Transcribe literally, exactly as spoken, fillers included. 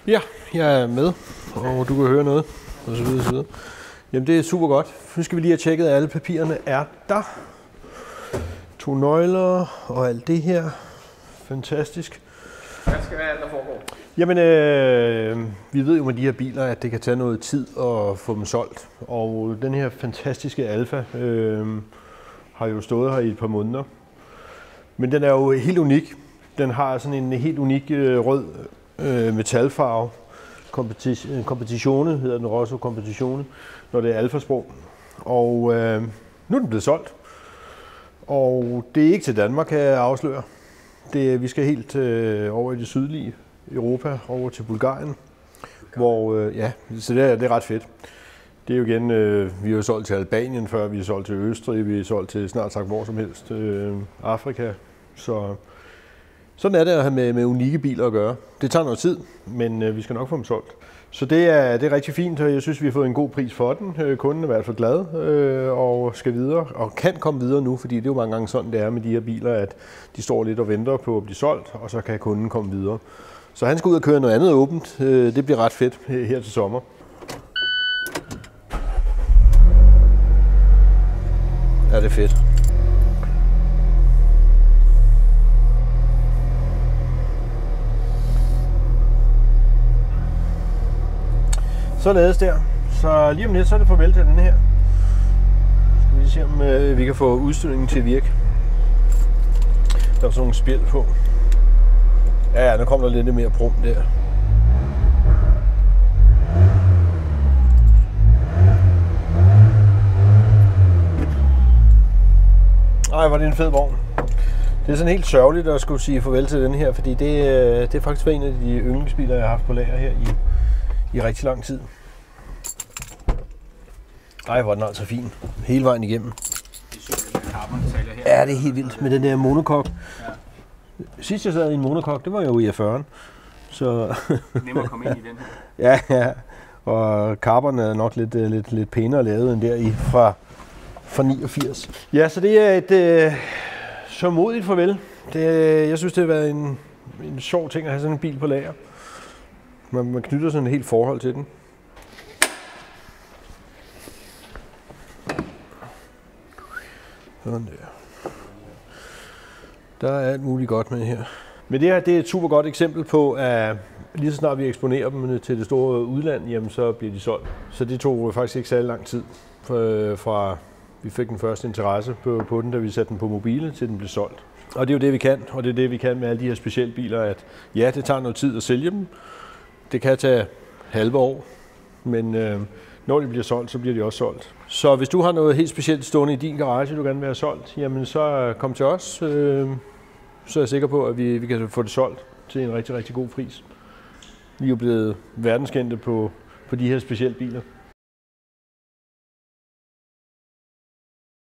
Ja, jeg er med, og du kan høre noget, og så videre, så videre. Jamen, det er super godt. Nu skal vi lige have tjekket, at alle papirerne er der. To nøgler og alt det her. Fantastisk. Hvad skal være alt, der foregår? Jamen, øh, vi ved jo med de her biler, at det kan tage noget tid at få dem solgt. Og den her fantastiske Alfa øh, har jo stået her i et par måneder. Men den er jo helt unik. Den har sådan en helt unik øh, rød øh, metalfarve. Competizione hedder den, Rosso Competizione, når det er alfasprog. Og øh, nu er den blevet solgt. Og det er ikke til Danmark, kan jeg afsløre. Det, vi skal helt øh, over i det sydlige Europa, over til Bulgarien. Hvor, øh, ja, så det er, det er ret fedt. Det er jo igen, øh, vi har solgt til Albanien før, vi har solgt til Østrig, vi har solgt til snart sagt hvor som helst, øh, Afrika. Så sådan er det at have med, med unikke biler at gøre. Det tager noget tid, men øh, vi skal nok få dem solgt. Så det er, det er rigtig fint, og jeg synes, vi har fået en god pris for den. Øh, kunden er i hvert fald glad øh, og skal videre, og kan komme videre nu, fordi det er jo mange gange sådan, det er med de her biler, at de står lidt og venter på at blive solgt, og så kan kunden komme videre. Så han skal ud og køre noget andet åbent. Øh, det bliver ret fedt her til sommer. Ja, det er fedt. Så lades der. Så lige om lidt, så er det farvel til den her. Skal vi lige se, om øh, vi kan få udstillingen til at virke. Der er sådan nogle spjæld på. Ja, ja, nu kommer der lidt mere brum der. Ej, hvor er det en fed vogn. Det er sådan helt sørgeligt at skulle sige farvel til den her, fordi det, det er faktisk en af de yndlingsbiler, jeg har haft på lager her i, i rigtig lang tid. Ej, hvor er den altså fin. Hele vejen igennem. Ja, det er helt vildt med den der monokok. Ja. Sidst jeg sad i en monokok, det var jo i fyrrerne. Så nemmere at komme ind i den her. Ja, ja. Og carbon er nok lidt, lidt, lidt pænere lavet end der i fra, fra niogfirs. Ja, så det er et øh, så modigt farvel. Det, jeg synes, det har været en, en sjov ting at have sådan en bil på lager. Man, man knytter sådan et helt forhold til den. Sådan der. Der er alt muligt godt med her. Men det her, det er et super godt eksempel på, at lige så snart vi eksponerer dem til det store udland, jamen så bliver de solgt. Så det tog faktisk ikke særlig lang tid, fra vi fik den første interesse på, på den, da vi satte den på mobile, til den blev solgt. Og det er jo det, vi kan, og det er det, vi kan med alle de her specielle biler, at ja, det tager noget tid at sælge dem. Det kan tage halve år, men øh, når de bliver solgt, så bliver de også solgt. Så hvis du har noget helt specielt stående i din garage, du gerne vil have solgt, jamen så kom til os. Øh, så er jeg sikker på, at vi, vi kan få det solgt til en rigtig, rigtig god pris. Vi er jo blevet verdenskendte på, på de her specielle biler.